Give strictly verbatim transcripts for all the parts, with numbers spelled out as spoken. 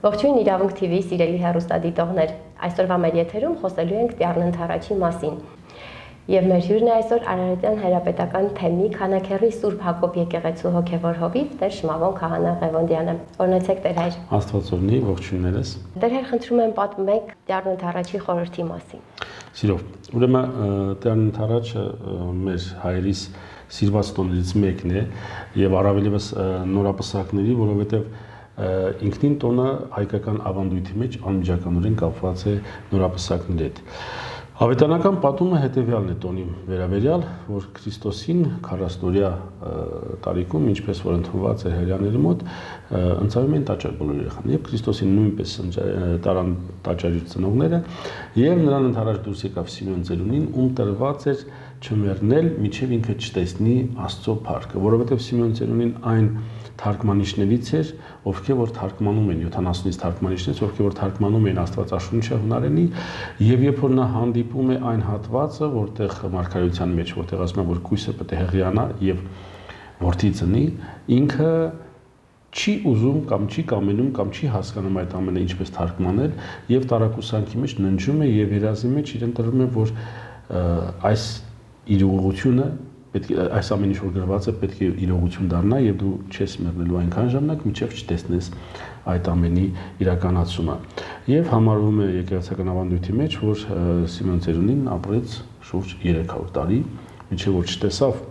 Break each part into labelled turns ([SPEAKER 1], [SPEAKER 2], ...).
[SPEAKER 1] Ողջույն Իրավունք T V-ի սիրելի հեռուստադիտողներ, այսօրվա մեր եթերում խոսելու ենք Տիառն Ընդառաջի մասին։ Եվ մեր հյուրն է այսօր Արարատյան Հանրապետական թեմի Քանաքեռի Սուրբ Հակոբ եկեղեցու հոգևոր հովիվ Տեր Շմավոն Քահանա Ղևոնդյանը։ Օրհնեցեք Տեր հայր։
[SPEAKER 2] Աստվածօրհնի, ողջույններս։
[SPEAKER 1] Տեր հայր, խնդրում եմ պատմեք Տիառն Ընդառաջի խորհրդի մասին։
[SPEAKER 2] Սիրով, ուրեմն Տիառն Ընդառաջը մեր հայրիս սիրված տոներից մեկն է եւ առավելևս նորապսակների, որովհետեւ ինքնին տոնը հայկական ավանդույթի մեջ անմիջականորեն կապված է նորապսակների հետ։ Ավետարանական պատումը հետևյալն է տոնի վերաբերյալ, որ Քրիստոսին քառասնօրյա տարիքում, ինչպես որ ընդունված է հրեաների մոտ, ընծայում են տաճար բոլոր երեխաները, եւ Քրիստոսին նույնպես տարան տաճարի ծնողները, եւ նրան ընդառաջ դուրս եկավ Սիմեոն ծերունին, ում տրված էր չմեռնել, մինչև ինքը չտեսնի Աստծո փառքը, որովհետեւ Սիմեոն ծերունին այն թարգմանիչներից էր, ովքեր որ թարգմանում են յոթանասունից թարգմանիչներից, ովքեր որ թարգմանում են Աստվածաշունչը հունարենի, եւ երբ որ նա հանդիպում է այն հատվածը, որտեղ մարգարեության մեջ, որտեղ ասում է, որ կույսը պետք է հեղիանա եւ որդի ծնի, ինքը չի ուզում կամ չի կամենում կամ չի հասկանում այդ ամենը ինչպես թարգմանել եւ տարակուսանքի մեջ ննջում է եւ երազի մեջ իրեն տրվում է, որ այս իրողությունը պետք է այս ամեն ինչ որ գրված է պետք է իրողություն դառնա եւ դու չես մեռնելու այնքան ժամանակ մինչեւ չտեսնես այդ ամենի իրականացումը եւ համարվում է եկեղեցական ավանդույթի մեջ որ Սիմեոն ծերունին ապրեց շուրջ երեք հարյուր տարի մինչեւ որ չտեսավ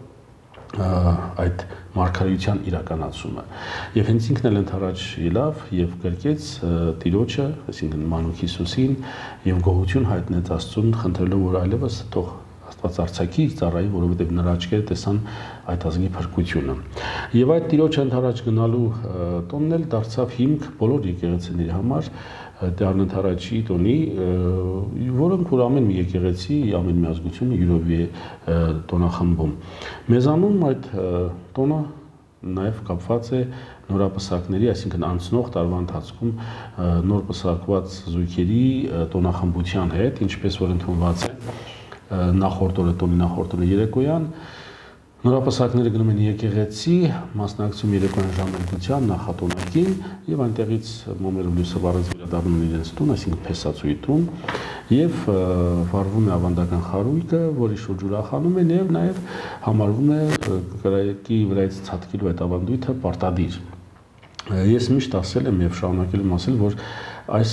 [SPEAKER 2] այդ մարգարեության իրականացումը եւ հենց ինքն էլ ընդառաջ ելավ եւ գրկեց Տիրոջը, այսինքն Մանուկ Հիսուսին եւ գոհություն հայտնեց Աստծուն, խնդրելով որ այլևս թող Աստված արցակի ծառայի, որովհետև նրա աչքերը տեսան այդ ազգի փրկությունը։ Եվ այդ Տիրոջը ընդառաջ գնալու տոնն էլ դարձավ հիմք բոլոր եկեղեցիների համար Տիառն Ընդառաջի տոնի, որոնք որ ամեն մի եկեղեցի, ամեն մի ազգություն յուրովի է տոնախմբում։ Մեզանում այդ տոնը նաև կապված է նորապսակների, այսինքն անցնող տարվա ընթացքում նոր պսակված զույգերի տոնախմբության հետ, ինչպես որ ընդունված է նախորդ օրը տոնի նախորդ օրը երեկոյան նորապսակները գնում են եկեղեցի, մասնակցում երեկոյան ժամերգության նախատոնակին եւ այնտեղից մոմերով լույսը վառած վերադառնում են իրենց տուն, այսինքն Փեսացուի տուն եւ վառվում է ավանդական խարույկը, որի շուրջ ուրախանում են եւ նաեւ համարվում է կրակի վրայից ցատկելու այդ ավանդույթը պարտադիր։ Ես միշտ ասել եմ եւ շարունակել եմ ասել, որ այս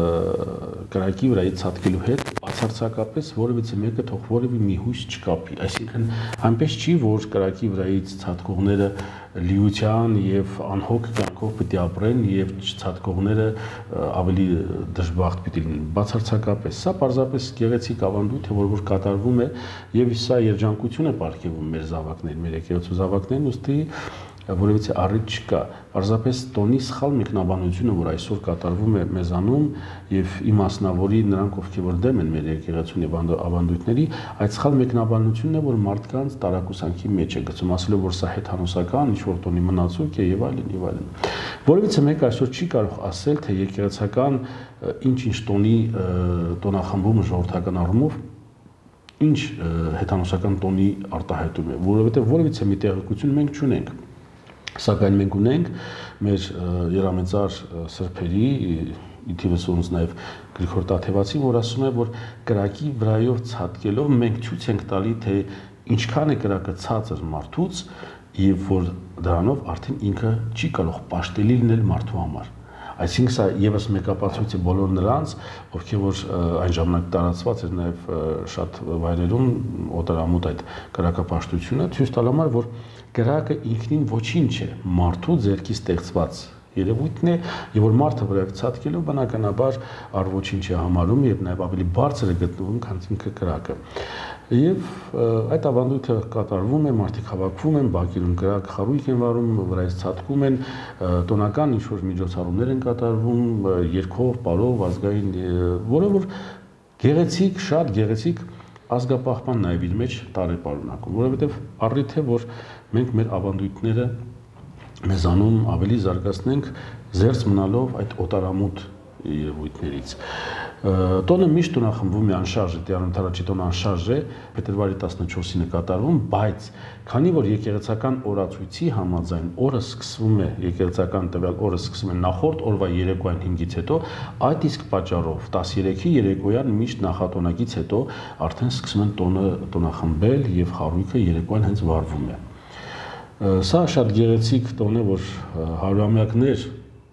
[SPEAKER 2] կրակի վրայից ցատկելու հետ բացարձակապես որևիցե մեկը թող որևէ մի հույս չկապի, այսինքն այնպես չի, որ կրակի վրայից ցատկողները լիության եւ անհոգ կյանքով պետք է ապրեն եւ չցատկողները ավելի դժբախտ պիտի լինեն, բացարձակապես սա պարզապես գեղեցիկ ավանդույթ է, որ որ կատարվում է եւ սա երջանկություն է ապարգևում մեր զավակներին, մեր եկեղեցու զավակներին, ուստի որևիցե առիթ չկա, պարզապես տոնի սխալ մեկնաբանությունը, որ այսօր կատարվում է մեզանում եւ իմասնավորի նրանք, ովքեր որ դեմ են մեր եկեղեցուն եւ ավանդույթների, այդ սխալ մեկնաբանությունն է, որ մարդկանց տարակուսանքի մեջ է գցում, ասելով, որ սա հեթանոսական, ինչ որ տոնի մնացույց է եւ այլն եւ այլն։ Որևիցե մեկ այսօր չի կարող ասել, թե եկեղեցական ինչ-ինչ տոնի տոնախմբումը ժողովրդական առումով ինչ հեթանոսական տոնի արտահայտում է, որովհետեւ որևիցե մի տեղեկություն մենք չունենք։ Սակայն մենք ունենք մեր երամեծար սրբերի, իթիվս ոնց նաև Գրիգոր Տաթևացին, որ ասում է, որ կրակի վրայով ցատկելով մենք ցույց ենք տալի, թե ինչքան է կրակը ցածր մարդուց եւ որ դրանով արդեն ինքը չի կարող պաշտելի լինել մարդու համար։ Այսինքն սա եւս մեկ ապացույց է բոլոր նրանց, ովքեր որ այն ժամանակ տարածված էր նաեւ շատ վայրերում օտարամոտ այդ կրակապաշտությունը, ցույց տալ համար, որ կրակը ինքնին ոչինչ է, մարդու ձեռքի ստեղծված երևույթն է, եւ որ մարդը վրայով ցատկելով բնականաբար առ ոչինչ է համարում եւ նաեւ ավելի բարձր է գտնվում, քան ինքը կրակը։ Եվ այդ ավանդույթը կատարվում է, մարդիկ հավաքվում են, բակերում կրակ խարույկ են վառում, վրայից ցատկում են, տոնական ինչ-որ միջոցառումներ են կատարվում, երգով, պարով, ազգային, որը որ գեղեցիկ, շատ գեղեցիկ ազգապահպան նաեւ իր մեջ տարեպարունակում, որովհետեւ առիթ է, որ մենք մեր ավանդույթները մեզանում ավելի զարգացնենք, զերծ մնալով այդ օտարամոտ երևույթներից։ Տոնը միշտ տոնախմբվում է անշարժ է, Տերն Թարաչի տոնը անշարժ է, փետրվարի տասնչորսին է կատարվում, բայց քանի որ եկեղեցական օրացույցի համաձայն օրը սկսվում է, եկեղեցական տվյալ օրը սկսվում է նախորդ օրվա երեկոյան հինգից հետո, այդ իսկ պատճառով տասներեքի երեկոյան միշտ նախատոնակից հետո արդեն սկսում են տոնը տոնախմբել եւ խարույկը երեկոյան հենց վարվում է։ Սա շատ գեղեցիկ տոն է, որ հարյուրամյակներ,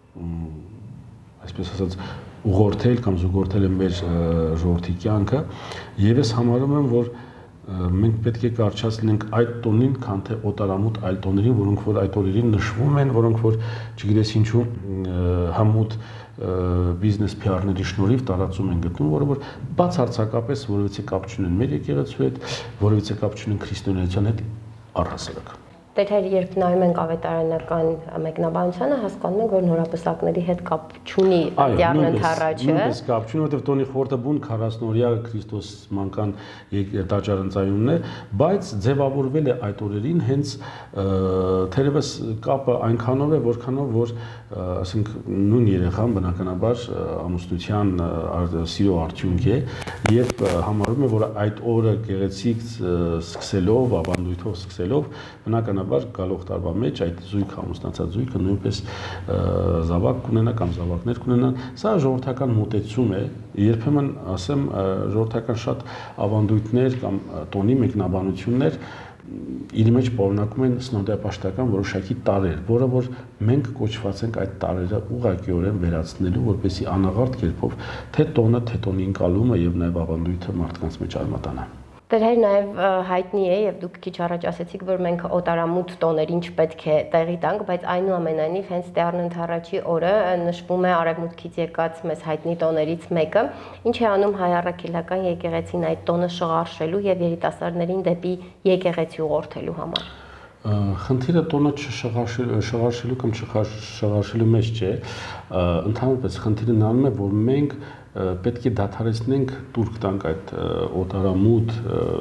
[SPEAKER 2] այսպես ասած, ուղղորդել կամ զուգորդել են մեր ժողովրդի կյանքը, եւ ես համարում եմ, որ մենք պետք է կարճած լինենք այդ տոնին, քան թե օտարամուտ այլ տոներին, որոնք որ այդ օրերին նշվում են, որոնք որ չգիտես ինչու համուտ բիզնես P R-ների շնորհիվ տարածում են գտնում, որը որ բացարձակապես որևիցե կապ չունեն մեր եկեղեցու հետ, որևիցե կապ չունեն քրիստոնեության հետ առհասարակ։
[SPEAKER 1] Դեռ երբ նայում ենք ավետարանական մեկնաբանությանը, հասկանում ենք, որ նորապսակների հետ կապ չունի Տերն Ընթառաջը։
[SPEAKER 2] Նույնպես կապ չունի, որովհետև տոնի խորտաբուն քառասնօրյա Քրիստոս մանկան տաճարընծայումն է, բայց ձևավորվել է այդ օրերին հենց թերևս կապը այնքանով է, որքանով որ ասենք նույն երեխան բնականաբար ամուսնության սիրո արդյունք է եւ համարում է, որ այդ օրը գեղեցիկ սկսելով, ավանդույթով սկսելով բնականաբար գալող տարվա մեջ այդ զույգ ամուսնացած զույգը նույնպես զավակ կունենա կամ զավակներ կունենան։ Սա ժողովրդական մոտեցում է, երբեմն ասեմ ժողովրդական շատ ավանդույթներ կամ տոնի մեկնաբանություններ իր մեջ պարունակում են սննդապաշտական որոշակի տարրեր, որը որ մենք կոչված ենք այդ տարրերը ուղղակիորեն վերացնելու, որպեսզի անաղարտ կերպով թե տոնը, թե տոնի ընկալումը եւ նաեւ ավանդույթը մարդկանց մեջ արմատանա։
[SPEAKER 1] Դեռ նաև հայտնի է եւ դուք քիչ առաջ ասացիք, որ մենք օտարամուտ տոներին չպետք է տեղի տանք, բայց այնուամենայնիվ հենց Տերն Ընթառաջի օրը նշվում է արևմուտքից եկած մեզ հայտնի տոներից մեկը, ինչ է անում հայ առաքելական եկեղեցին այդ տոնը շղարշելու եւ երիտասարդներին դեպի եկեղեցի ուղղորդելու համար։
[SPEAKER 2] Խնդիրը տոնը շղարշելու կամ չշղարշելու մեջ չէ, ընդհանրապես խնդիրը նրանում է, որ մենք պետք է դադարեցնենք տուրք տանք այդ օտարամուտ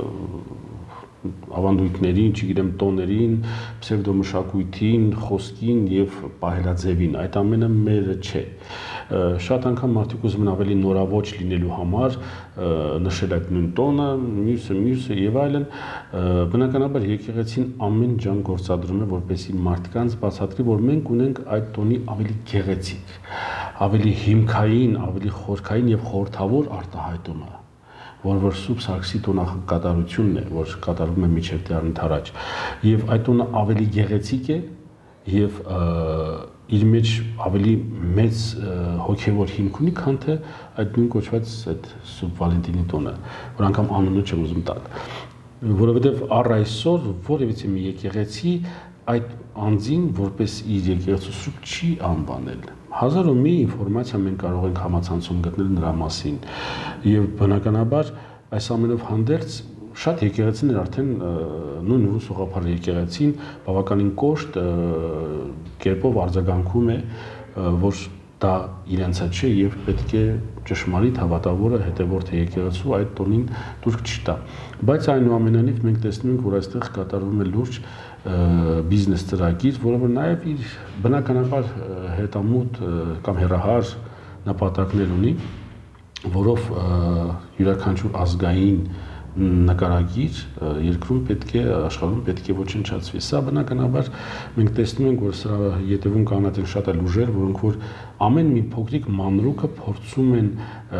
[SPEAKER 2] ավանդույթներին, չգիտեմ, տոներին, պսևդոմշակույթին, խոսքին եւ պահելաձևին, այդ ամենը մերը չէ։ Շատ անգամ մարդիկ ուզում են ավելի նորավոճ լինելու համար նշել այդ նույն տոնը, մյուսը, մյուսը եւ այլն, բնականաբար եկեղեցին ամեն ջան գործադրում է, որպեսզի մարդկանց բացատրի, որ մենք ունենք այդ տոնի ավելի գեղեցիկ, ավելի հիմքային, ավելի խորքային եւ խորթավոր արտահայտումը, որ որ Սուրբ Սարգսի տոնակատարությունն է, որ կատարվում է միջև Տերն Ընթառաջ, եւ այդ տոնը ավելի գեղեցիկ է եւ իր մեջ ավելի մեծ հոգեվոր հիմք ունի, քան թե այդ նույն կոչված այդ Սուրբ Վալենտինի տոնը, որ անգամ անունը չեմ ուզում տալ, որովհետեւ առ այսօր որևիցե մի եկեղեցի այդ անձին որպես իր եկեղեցու սուրբ չի անվանել։ Հազար ու մի ինֆորմացիա մենք կարող ենք համացանցում գտնել նրա մասին եւ բնականաբար այս ամենով հանդերձ շատ եկեղեցիներ արդեն նույն ռուս ուղղափառ եկեղեցին բավականին կոշտ կերպով արձագանքում է, որ դա իրենցա չէ եւ պետք է ճշմարիտ հավատավորը հետևորդը եկեղեցու այդ տոնին դուրք չտա։ Բայց այնուամենայնիվ մենք տեսնում ենք, որ այստեղ կատարվում է լուրջ բիզնես ծրագիր, որը որ նաեւ իր բնականաբար հետամուտ կամ հեռահար նպատակներ ունի, որով յուրաքանչյուր ազգային նկարագիր երկրում պետք է աշխարհում պետք է ոչնչացվի։ Սա բնականաբար մենք տեսնում ենք, որ սրա յետևում կանած են շատ այլ ուժեր, որոնք որ ամեն մի փոքրիկ մանրուքը փորձում են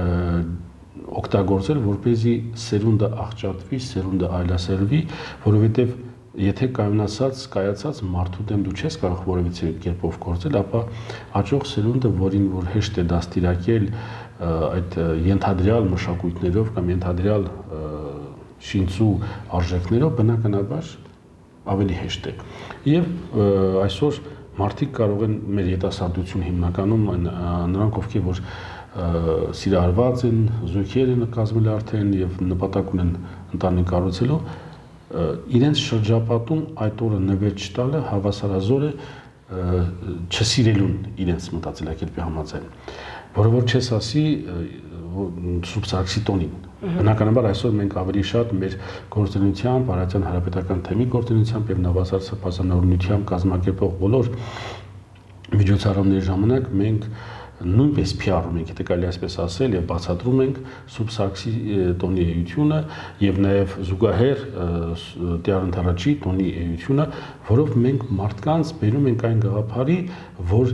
[SPEAKER 2] օգտագործել, որպեսզի սերունդը աղճատվի, սերունդը այլասերվի, որովհետև եթե կայունացած, կայացած մարդու դեմ դու չես կարող որևիցե կերպով գործել, ապա հաջող սերունդը, որին որ հեշտ է դաստիարակել այդ ենթադրյալ մշակույթներով կամ ենթադրյալ շինծու արժեքներով, բնականաբար ավելի հեշտ է։ Եվ այսօր մարդիկ կարող են մեր երիտասարդություն հիմնականում նրանք, ովքեր որ սիրահարված են, զույգեր են կազմել արդեն եւ նպատակ ունեն ընտանիք կառուցելու, իրենց շրջապատում այդ օրը նվեր չտալը հավասարազոր է չսիրելուն իրենց մտածելակերպի համաձայն, որը որ չես ասի Սուրբ Սարգսի տոնին։ Բնականաբար այսօր մենք ավելի շատ մեր գործունեությամբ, Արարատյան հանրապետական թեմի գործունեությամբ եւ նավասար սրբազանօրինությամբ կազմակերպող բոլոր միջոցառումների ժամանակ մենք նույնպես փիառում ենք, եթե կարելի այսպես ասել, եւ բացատրում ենք Սուրբ Սարգսի տոնի էությունը եւ նաեւ զուգահեռ Տեր Անտարաչի տոնի էությունը, որով մենք մարդկանց բերում ենք այն գաղափարի, որ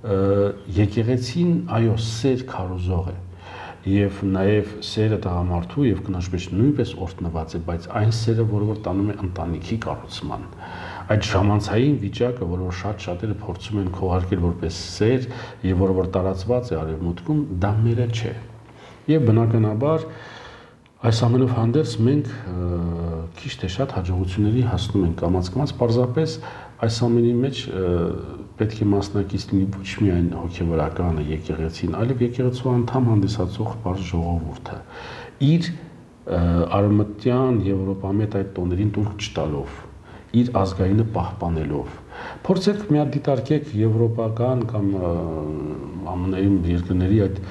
[SPEAKER 2] եկեղեցին այո սեր քարոզող է եւ նաեւ սերը տղամարդու եւ կնոջ նույնպես օրհնված է, բայց այն սերը, որը որ տանում է ընտանիքի կառուցման, այդ ժամանցային վիճակը, որը որ շատ շատերը փորձում են քողարկել որպես սեր եւ որը որ տարածված է արևմուտքում, դա մերը չէ։ Եվ բնականաբար այս ամենով հանդերձ մենք քիչ թե շատ հաջողությունների հասնում ենք կամաց-կամաց, պարզապես այս ամենի մեջ պետք է մասնակից լինի ոչ միայն հոգևորականը, եկեղեցին, այլև եկեղեցու անդամ հանդիսացող բարձ ժողովուրդը իր արևմտյան Եվրոպամետ այդ տոներին տուր չտալով, իր ազգայինը պահպանելով։ Փորձեք մի հատ դիտարկեք եվրոպական կամ ԱՄՆ երկրների այդ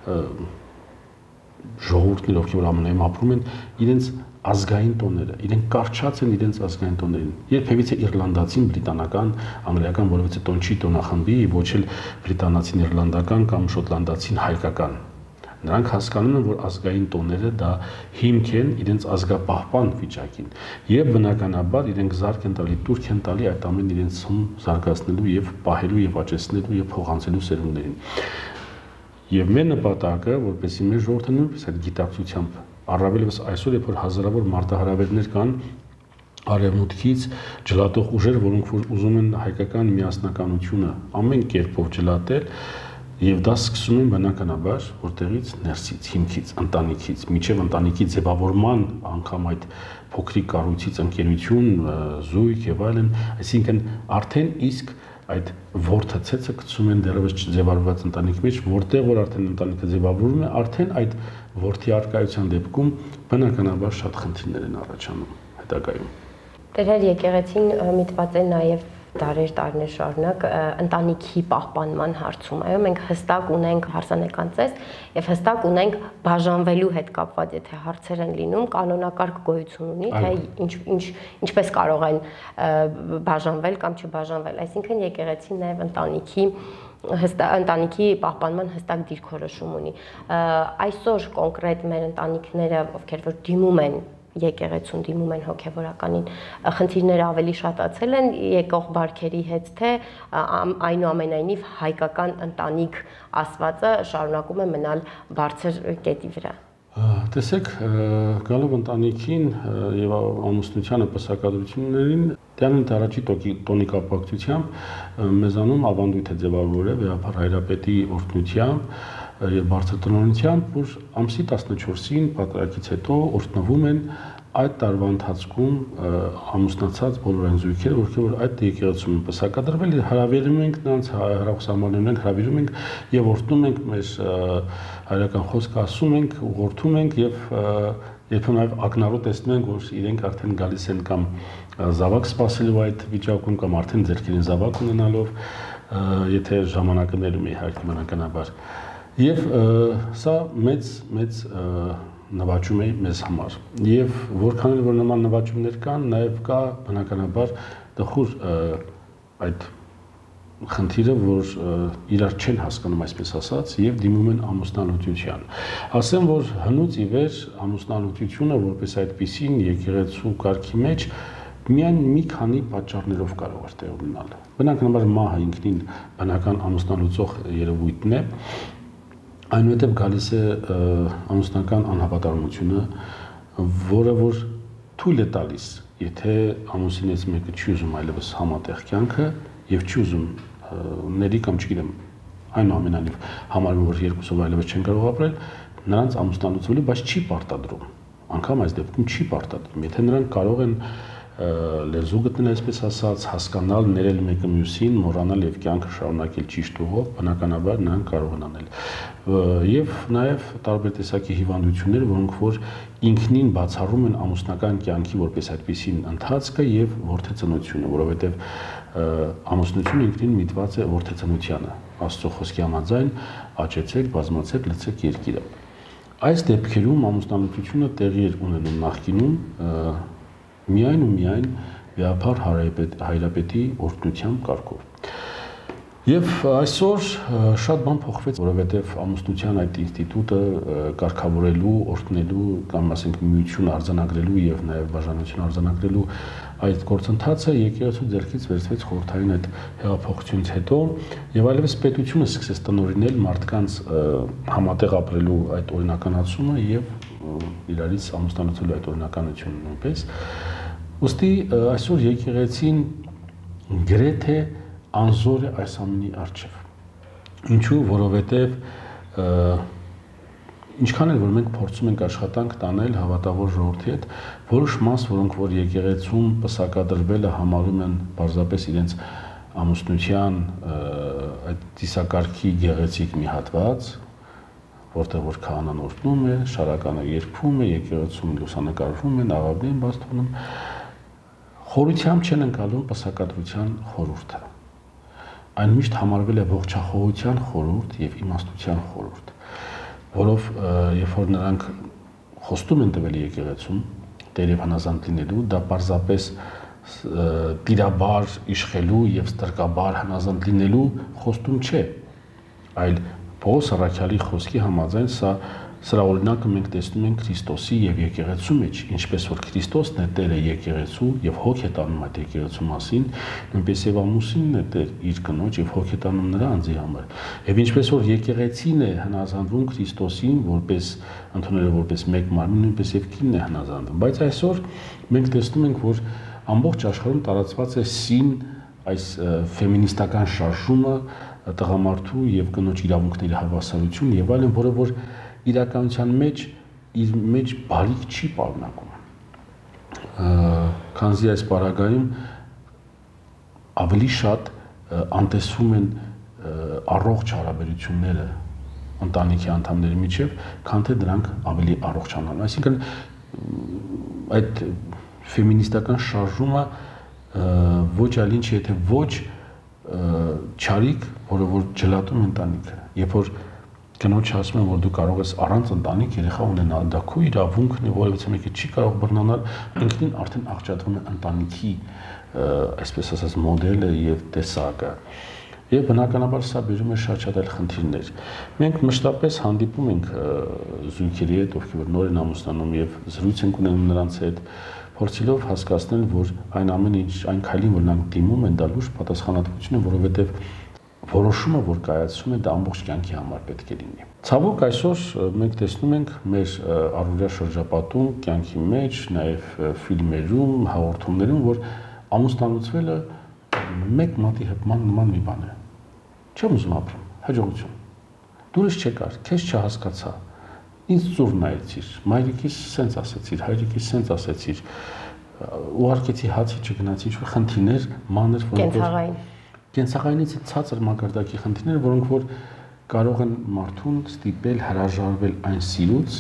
[SPEAKER 2] ժողովուրդները, ովքեր որ ԱՄՆ-ում ապրում են, իրենց ազգային տոները, իրենք կարճած են իրենց ազգային տոներին։ Երբևիցե իռլանդացին բրիտանական, անգլիական որևէ տոն չի տոնախմբի, ոչ էլ բրիտանացին իռլանդական կամ շոտլանդացին հայկական։ Նրանք հասկանում են, որ ազգային տոները դա հիմք են իրենց ազգապահպան վիճակին եւ բնականաբար իրենք զարկ են տալի, տուրք են տալի այդ ամեն իրենց հում զարգացնելու եւ պահելու եւ աճեցնելու եւ փոխանցելու սերունդներին։ Եվ մեր նպատակը, որպեսզի մեր ժողովուրդը նույնպես այդ գիտակցությամբ առավելևս այսօր, երբ որ հազարավոր մարտահրավերներ կան արևմուտքից ջլատող ուժեր, որոնք որ ուզում են հայկական միասնականությունը ամեն կերպով ջլատել, եւ դա սկսում են բնականաբար որտեղից ներսից, հիմքից, ընտանիքից, միջև ընտանիքի ձևավորման անգամ այդ փոքրիկ կառույցից ընկերություն, զույգ եւ այլն, այսինքն արդեն իսկ այդ որդը ցեցը գցում են դեռևս չձևավորված ընտանիքի մեջ, որտեղ որ արդեն ընտանիքը ձևավորվում է, արդեն այդ որդի արկայության դեպքում բնականաբար շատ խնդիրներ են առաջանում հետագայում։
[SPEAKER 1] Տերեր եկեղեցին միտված է նաեւ դարեր տարիներ շարունակ ընտանիքի պահպանման հարցում։ Այո, մենք հստակ ունենք հարսանեկան ծես եւ հստակ ունենք բաժանվելու հետ կապված, եթե հարցեր են լինում, կանոնակարգ գոյություն ունի, թե ինչ ինչ ինչպես կարող են բաժանվել կամ չբաժանվել։ Այսինքն եկեղեցին նաեւ ընտանիքի հստակ ընտանիքի պահպանման հստակ դիրքորոշում ունի։ Այսօր կոնկրետ մեր ընտանիքները, ովքեր որ դիմում են եկեղեցուն, դիմում են հոգևորականին, խնդիրները ավելի շատացել են եկող բարքերի հետ, թե այնուամենայնիվ հայկական ընտանիք ասվածը շարունակում է մնալ բարձր կետի վրա։
[SPEAKER 2] Տեսեք, գալով ընտանիքին եւ ամուսնությանը պսակադրություններին, Տեր Անտարաչի տոնի կապակցությամբ մեզանում ավանդույթ է ձևավորվել է վեհապար հայրապետի օրհնությամբ եւ բարձր տնօրինությամբ, որ ամսի տասնչորսին պատրակից հետո օրհնվում են այդ տարվա ընթացքում ամուսնացած բոլոր այն զույգերը, ովքեր որ այդ եկեղեցում պսակադրվել, հրավիրում ենք նրանց հեռախոսահամարներում ենք հրավիրում ենք եւ օրհնում ենք մեր հայրական խոսքը ասում ենք, ուղղորդում ենք եւ երբեմն նաեւ ակնառու տեսնում ենք, որ իրենք արդեն գալիս են կամ զավակ սպասելու այդ վիճակում կամ արդեն ձեռքերին զավակ ունենալով, եթե ժամանակը ներում է իհարկե բնականաբար։ Եվ սա մեծ մեծ նվաճում է մեզ համար։ Եվ որքան էլ որ նման նվաճումներ կան, նաև կա բնականաբար տխուր այդ խնդիրը, որ իրար չեն հասկանում, այսպես ասած, եւ դիմում են ամուսնալուծության։ Ասեմ, որ հնուց ի վեր ամուսնալուծությունը, որպես այդպիսին եկեղեցու կարգի մեջ միայն մի քանի պատճառներով կարող է տեղ ունենալ։ Բնականաբար մահը ինքնին բնական ամուսնալուծող երևույթն է, այնուհետև գալիս է ամուսնական անհավատարմությունը, որը որ թույլ է տալիս, եթե ամուսինից մեկը չի ուզում այլևս համատեղ կյանքը եւ չի ուզում ների կամ չգիտեմ, այնուամենայնիվ համարում որ երկուսով այլևս չեն կարող ապրել, նրանց ամուսնալուծելու, բայց չի պարտադրում։ Անկամ այս դեպքում չի պարտադրում, եթե նրանք կարող են լեզու գտնել, այսպես ասած, հասկանալ, ներել մեկը մյուսին, մոռանալ եւ կյանքը շարունակել ճիշտ ուղով, բնականաբար նրանք կարող են անել։ Եվ նաեւ տարբեր տեսակի հիվանդություններ, որոնք որ ինքնին բացառում են ամուսնական կյանքի որպես այդպիսին ընթացքը եւ որդեծնությունը, որովհետեւ ամուսնությունը ինքնին միտված է որդեծնությանը։ Աստծո խոսքի համաձայն աճեցեք, բազմացեք, լցեք երկիրը։ Այս դեպքերում ամուսնալուծությունը տեղի էր ունենում նախկինում միայն ու միայն վեհապար հայրապետի օրհնությամբ կարգով։ Եվ այսօր շատ բան փոխվեց, որովհետև ամուսնության այդ ինստիտուտը կարգավորելու, օրհնելու կամ ասենք միություն արձանագրելու եւ նաեւ բաժանություն արձանագրելու այդ գործընթացը եկեղեցու ձեռքից վերցվեց խորհրդային այդ հեղափոխությունից հետո եւ այլևս պետությունը սկսեց տնօրինել մարդկանց համատեղ ապրելու այդ օրինականացումը եւ իրարից ամուսնանալու այդ օրինականությունը նույնպես։ Ոստի այսօր եկեղեցին գրեթե անզոր է այս ամենի առջև։ Ինչու, որովհետև ինչքան էլ որ մենք փորձում ենք աշխատանք տանել հավատավոր ժողովրդի հետ, որոշ մաս, որոնք որ եկեղեցում պսակադրվելը համարում են պարզապես իրենց ամուսնության այդ ծիսակարգի գեղեցիկ մի հատված, որտեղ որ քահանան օրհնում է, շարականը երգում է, եկեղեցում լուսանկարվում են, աղավնի են բաց թողնում, խորությամբ չեն ընկալում պսակադրության խորհուրդը։ Այն միշտ համարվել է ողջախոհության խորհուրդ եւ իմաստության խորհուրդ, որով երբ որ նրանք խոստում են տվել եկեղեցում Տեր եւ հնազանդ լինելու, դա պարզապես տիրաբար իշխելու եւ ստրկաբար հնազանդ լինելու խոստում չէ, այլ Պողոս առաքյալի խոսքի համաձայն սա սրա օրինակը մենք տեսնում ենք Քրիստոսի եւ եկեղեցու մեջ, ինչպես որ Քրիստոսն է Տերը եկեղեցու եւ հոգ է տանում այդ եկեղեցու մասին, նույնպես եւ ամուսինն է Տեր իր կնոջ եւ հոգ է տանում նրա անձի համար։ Եվ ինչպես որ եկեղեցին է հնազանդվում Քրիստոսին, որպես ընդունելով որպես մեկ մարմին, նույնպես եւ կինն է հնազանդվում։ Բայց այսօր մենք տեսնում ենք, որ ամբողջ աշխարհում տարածված է սին այս ֆեմինիստական շարժումը, տղամարդու եւ կնոջ իրավունքների հավասարություն եւ այլն, որը որ իրականության մեջ իր մեջ բարիք չի պարունակում։ Քանզի այս պարագայում ավելի շատ անտեսվում են առողջ հարաբերությունները ընտանիքի անդամների միջև, քան թե դրանք ավելի առողջանան։ Այսինքն այդ ֆեմինիստական շարժումը ոչ այլ ինչ եթե ոչ չարիք, որը որ ջլատում ընտանիքը, երբ որ կնոջ ասում են, որ դու կարող ես առանց ընտանիք երեխա ունենալ, դա քո իրավունքն է, որովհետեւ մեկը չի կարող բռնանալ, ինքնին արդեն աղճատվում է ընտանիքի, այսպես ասած, մոդելը եւ տեսակը։ Եվ բնականաբար սա բերում է շատ-շատ այլ խնդիրներ։ Մենք մշտապես հանդիպում ենք զույգերի հետ, ովքեր որ նոր են ամուսնանում եւ զրույց ենք ունենում նրանց հետ, փորձելով հասկացնել, որ այն ամենը ինչ այն քայլին, որ նրանք դիմում են, դա լուրջ պատասխանատվություն է, որովհետեւ որոշումը, որ կայացվում է, դա ամբողջ կյանքի համար պետք է լինի։ Ցավոք այսօր մենք տեսնում ենք մեր առօրյա շրջապատում, կյանքի մեջ, նաև ֆիլմերում, հաղորդումներում, որ ամուսնալուծվելը մեկ մատի հպման նման մի բան է։ Չեմ ուզում ապրում, հաջողություն։ Դուրս չեկար, քեզ չհասկացա։ Ինձ ծուր նայեցիր, մայրիկիս սենց ասեցիր, հայրիկիս սենց ասեցիր, ուղարկեցի հացի չգնացի, ինչ-որ խնդիրներ, մանր,
[SPEAKER 1] կենցաղային
[SPEAKER 2] Կենցաղայինից ցածր մակարդակի խնդիրներ, որոնք որ կարող են մարդուն ստիպել հրաժարվել այն սիրուց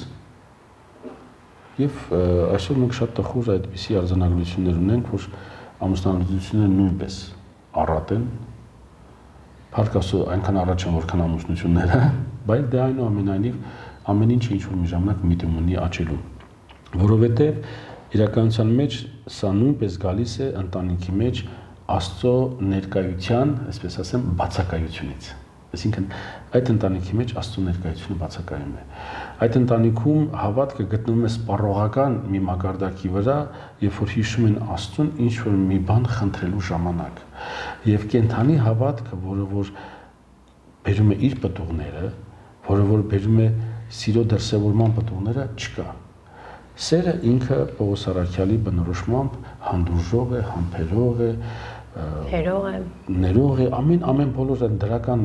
[SPEAKER 2] եւ այսօր մենք շատ տխուր այդպիսի արձանագրություններ ունենք, որ ամուսնալուծությունները նույնպես առատ են, փառք Աստծո այնքան առաջ են, որքան ամուսնությունները, բայց դա այնուամենայնիվ ամեն ինչը ինչ-որ մի ժամանակ միտում ունի աճելու, որովհետեւ իրականության մեջ սա նույնպես գալիս է ընտանիքի մեջ Աստծո ներկայության, այսպես ասեմ, բացակայությունից։ Այսինքն այդ ընտանիքի մեջ Աստծո ներկայությունը բացակայում է։ Այդ ընտանիքում հավատքը գտնվում է սպառողական մի մակարդակի վրա, երբ որ հիշում են Աստծուն ինչ-որ մի բան խնդրելու ժամանակ։ Եվ կենթանի հավատքը, որը որ բերում է իր պտուղները, որը որ բերում է սիրո դրսևորման պտուղները, չկա։ Սերը ինքը Պողոս առաքյալի բնորոշմամբ հանդուրժող է, համբերող է,
[SPEAKER 1] հերող է,
[SPEAKER 2] ներող է, ամեն ամեն բոլոր դրական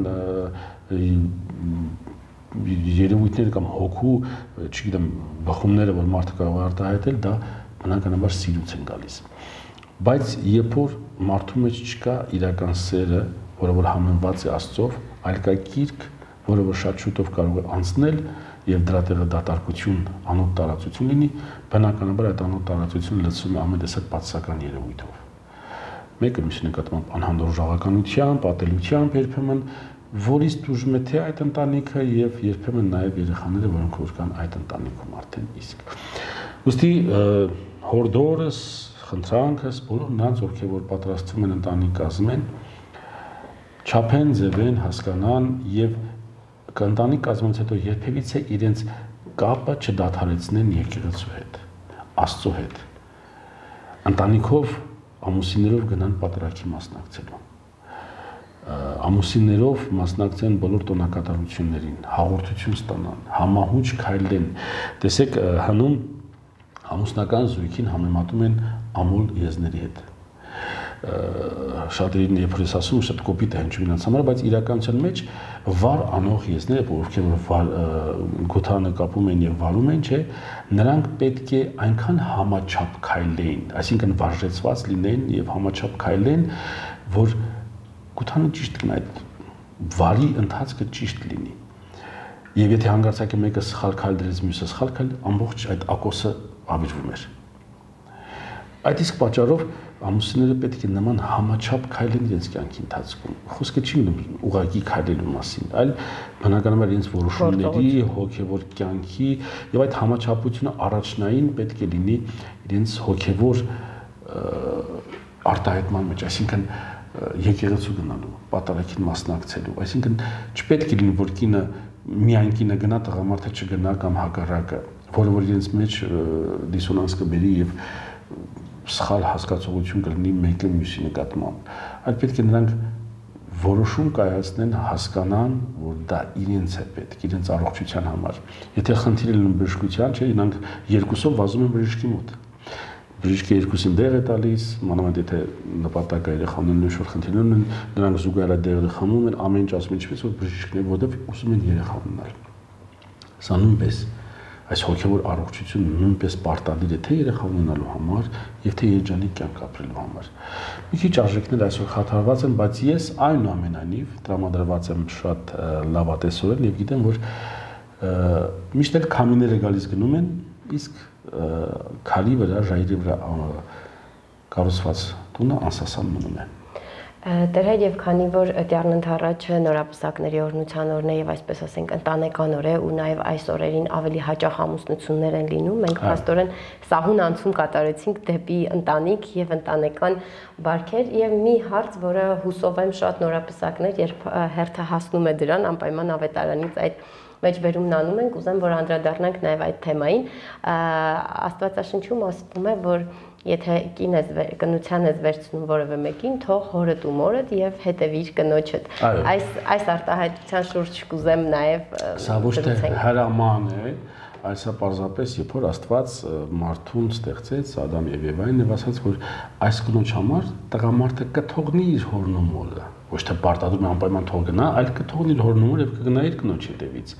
[SPEAKER 2] երևույթները կամ հոգու, չգիտեմ, բխումները, որ մարդը կարող է արտահայտել, դա բնականաբար սիրուց են գալիս։ Բայց երբ որ մարդու մեջ չկա իրական սերը, որը որ համեմված է Աստծով, այլ կա կիրք, որը որ շատ շուտով կարող է անցնել եւ դրա տեղը դատարկություն, անոտ տարածություն լինի, բնականաբար այդ անոտ տարածությունը լցվում է ամեն տեսակ պատասական երևույթով։ Մեկը միշտ նկատմամբ անհանդուրժողականությամբ, ատելությամբ երբեմն, որից դժում է թե այդ ընտանիքը եւ երբեմն նաեւ երեխաները, որոնք որ կան այդ ընտանիքում արդեն իսկ։ Ոստի հորդորս, խնդրանքս բոլոր նրանց, ովքեր որ պատրաստվում են ընտանիք կազմեն, չափեն, ձևեն, հասկանան եւ ընտանիք կազմելուց հետո երբևիցե իրենց կապը չդադարեցնեն եկեղեցու հետ, Աստծո հետ։ Ընտանիքով ամուսիններով գնան պատրաստի մասնակցելու։ Ամուսիններով մասնակցեն բոլոր տոնակատարություններին, հաղորդություն ստանան, համահունչ քայլեն։ Տեսեք, հնում ամուսնական զույգին համեմատում են ամոլ եզների հետ։ Շատերին երբ որ ես ասում, շատ կոպիտ է հնչում իրենց համար, բայց իրականության մեջ վար անող եզները, ովքեր որ գոթանը կապում են եւ վարում են, չէ, նրանք պետք է այնքան համաչափ քայլեն, այսինքն վարժեցված լինեն եւ համաչափ քայլեն, որ գոթանը ճիշտ գնա, այդ վարի ընթացքը ճիշտ լինի։ Եվ եթե հանգարցակի մեկը սխալ քայլ դրեց, մյուսը սխալ քայլ, ամբողջ այդ ակոսը ավիրվում էր։ Այդ իսկ պատճառով ամուսինները պետք է նման համաչափ քայլեն իրենց կյանքի ընթացքում։ Խոսքը չի մնում ուղղակի քայլելու մասին, այլ բնականաբար իրենց որոշումների, հոգևոր կյանքի եւ այդ համաչափությունը առաջնային պետք է լինի իրենց հոգևոր արտահայտման մեջ, այսինքն եկեղեցու գնալու, պատարագին մասնակցելու, այսինքն չպետք է լինի, որ կինը միայն կինը գնա, տղամարդը չգնա կամ հակառակը, որը որ իրենց մեջ դիսոնանս կբերի եւ սխալ հասկացողություն կլինի մեկը մյուսի նկատմամբ։ Այլ պետք է նրանք որոշում կայացնեն, հասկանան, որ դա իրենց է պետք, իրենց առողջության համար։ Եթե խնդիրը լինում բժշկության, չէ, իրանք երկուսով վազում են բժշկի մոտ։ Բժիշկը երկուսին դեղ է տալիս, մանավանդ եթե նպատակը երեխան ունեն ինչ-որ խնդիրներ ունեն, նրանք զուգահեռ դեղը խմում են, ամեն ինչ ասում են, ինչպես որ բժիշկն է, որովհետև ուզում են երեխա ունենալ։ Սա նույնպես այս հոգևոր առողջությունը նույնպես պարտադիր է թե երեխա ունենալու համար եւ թե երջանիկ կյանք ապրելու համար։ Մի քիչ արժեքներ այսօր խաթարված են, բայց ես այնուամենայնիվ տրամադրված եմ շատ լավատեսորեն եւ գիտեմ, որ միշտ էլ քամիները գալիս գնում են, իսկ քարի վրա, ժայռի վրա կառուցված տունը անսասան մնում է։
[SPEAKER 1] Տերհեր եւ քանի որ Տյառն Ընդառաջը նորապսակների օրնության օրն է եւ այսպես ասենք ընտանեկան օր է ու նաեւ այս օրերին ավելի հաճախ ամուսնություններ են լինում, մենք փաստորեն սահուն անցում կատարեցինք դեպի ընտանիք եւ ընտանեկան բարքեր եւ մի հարց, որը հուսով եմ շատ նորապսակներ, երբ հերթը հասնում է դրան, անպայման ավետարանից այդ մեջբերումն անում ենք, ուզեմ որ անդրադառնանք նաեւ այդ թեմային։ Աստվածաշնչում ասվում է, որ եթե կին ես կնության ես վերցնում որևէ մեկին, թող հորդ ու մորդ եւ հետևիր կնոջդ։ Այս այս արտահայտության շուրջ կուզեմ նաեւ
[SPEAKER 2] սա ոչ թե հրաման է, այլ սա պարզապես երբ որ Աստված մարդուն ստեղծեց, Ադամ եւ Եվային, եւ ասաց, որ այս կնոջ համար տղամարդը կթողնի իր հորն ու մորը, ոչ թե պարտադրում է անպայման թող գնա, այլ կթողնի իր հորն ու մորը եւ կգնա իր կնոջ հետևից։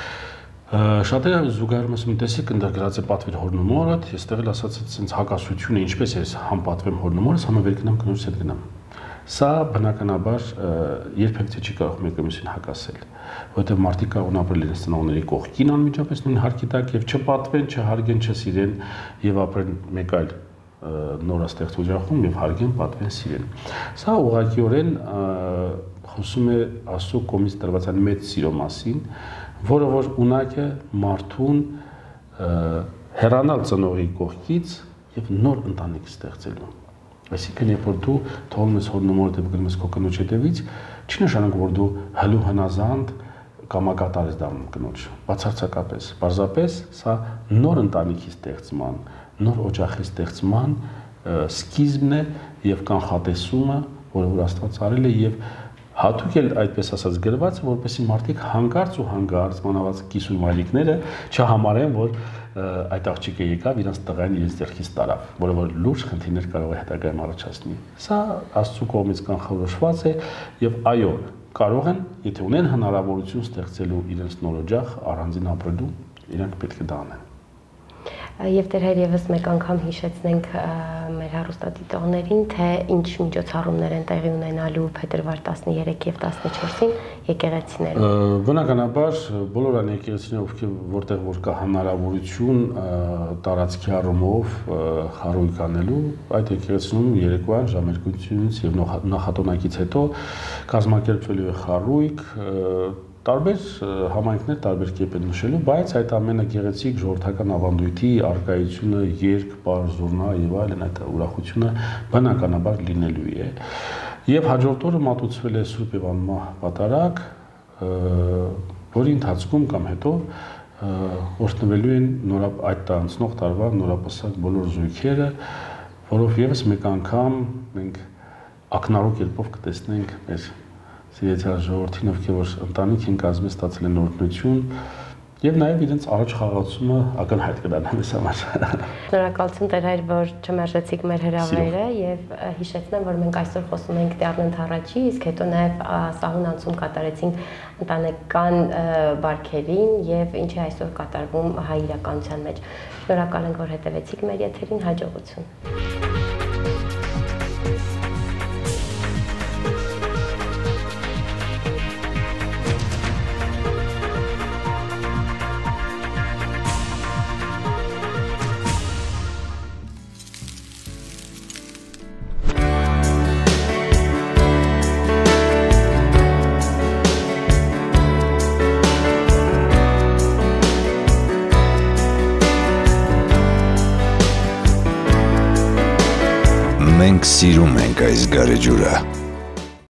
[SPEAKER 2] Շատերը զուգահեռ ասում են, տեսեք, ընդգրկած է պատվիր հորն ու մորդ, այստեղ էլ ասած sense հակասությունը, ինչպես ես համապատվեմ հորն ու մորս, համավեր գնամ կնոջս հետ գնամ։ Սա բնականաբար երբեք չի կարող մեկը մյուսին հակասել, որովհետև մարդիկ կարող են ապրել իրենց ծնողների կողքին անմիջապես նույն հարկի տակ եւ չպատվեն, չհարգեն, չսիրեն եւ ապրեն մեկ այլ նորաստեղծ օջախում եւ հարգեն, պատվեն, սիրեն։ Սա ուղղակիորեն խոսում է Աստծո կողմից տրված այն մեծ սիրո մասին, որը որ ունակ է մարդուն հեռանալ ծնողի կողքից եւ նոր ընտանիք ստեղծելու։ Այսինքն, երբ որ դու թողնում ես հորն ու մորդ եւ գնում ես քո կնոջ հետևից, չի նշանակում, որ դու հալու հնազանդ կամակատար ես դառնում կնոջ, բացարձակապես։ Պարզապես սա նոր ընտանիքի ստեղծման, նոր օջախի ստեղծման սկիզբն է եւ կանխատեսումը, որը որ Աստված արել է եւ հատուկ էլ այդպես ասած գրված, որպեսզի մարդիկ հանգարց ու հանգարց մանավանդ կիսուն մայրիկները չհամարեն, որ այդ աղջիկը եկավ իրանց տղային իրենց ձեռքից տարավ, որը որ լուրջ խնդիրներ կարող է հետագայում առաջացնի։ Սա Աստծո կողմից կանխորոշված է եւ այո, կարող են, եթե ունեն հնարավորություն ստեղծելու իրենց նոր օջախ, առանձին ապրելու, իրանք պետք է դա անեն։
[SPEAKER 1] Եվ դեռ եւս մեկ անգամ հիշեցնենք մեր հեռուստադիտողներին, թե ինչ միջոցառումներ են տեղի ունենալու փետրվար տասներեք եւ տասնչորսին եկեղեցիներում։ Բնականաբար
[SPEAKER 2] բոլոր այն եկեղեցիները, ովքեր որտեղ որ կա հնարավորություն տարածքի առումով խարույկ անելու, այդ եկեղեցիներում երեկոյան ժամ երկուից եւ նախատոնակից հետո կազմակերպվելու է խարույկ, տարբեր համայնքներ տարբեր կերպ են նշելու, բայց այդ ամենը գեղեցիկ ժողովրդական ավանդույթի արկայությունը, երգ, պար, զուռնա եւ այլն, այդ ուրախությունը բնականաբար լինելու է։ Եվ հաջորդ օրը մատուցվել է Սուրբ Իվան պատարագ, որի ընթացքում կամ հետո օրհնվելու են այդ անցնող տարվա նորապսակ բոլոր զույգերը, որով եւս մեկ անգամ մենք ակնառու կերպով կտեսնենք մեր սիրեցյալ ժողովրդին, ովքեր որ ընտանիք են կազմել, ստացել են օրհնություն եւ նաեւ իրենց առաջ խաղացումը ակնհայտ կդառնա մեզ համար։
[SPEAKER 1] Շնորհակալություն Տեր Հայր, որ չմերժեցիք մեր հրավերը եւ հիշեցնեմ, որ մենք այսօր խոսում ենք Տիառն Թառաջի, իսկ հետո նաեւ սահուն անցում կատարեցինք ընտանեկան բարքերին եւ ինչի այսօր կատարվում հայ իրականության մեջ։ Շնորհակալ ենք, որ հետևեցիք մեր եթերին, հաջողություն։
[SPEAKER 3] Մենք սիրում ենք այս գարեջուրը։